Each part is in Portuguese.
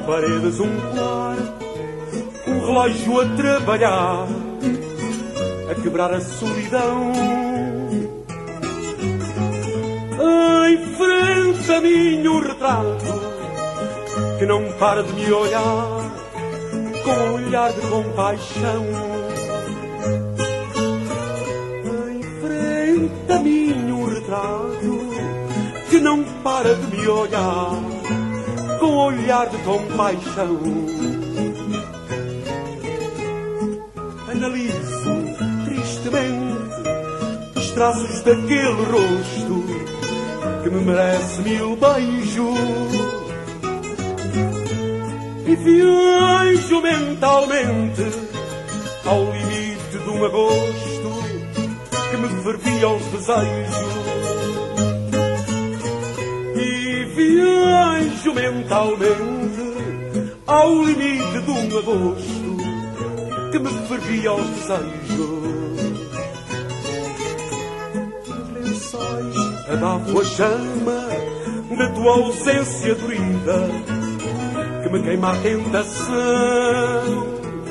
paredes um quarto, um relógio a trabalhar, a quebrar a solidão. Em frente a mim um retrato que não para de me olhar com um olhar de compaixão. Em frente a mim um retrato que não para de me olhar com um olhar de compaixão. Analiso tristemente os traços daquele rosto que me merece 1000 beijos e viajo mentalmente ao limite de um agosto que me fervia os desejos. E viajo mentalmente ao limite de um agosto que me fervia os desejos. Abafo a chama da tua ausência dorida que me queima a tentação.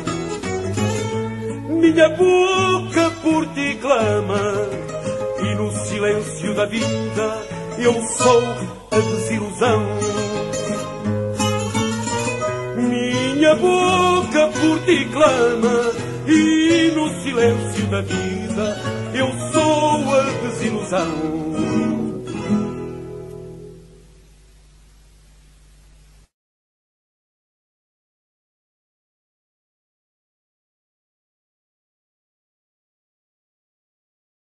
Minha boca por ti clama e no silêncio da vida eu sou a desilusão. Minha boca por ti clama e no silêncio da vida eu sou a desilusão.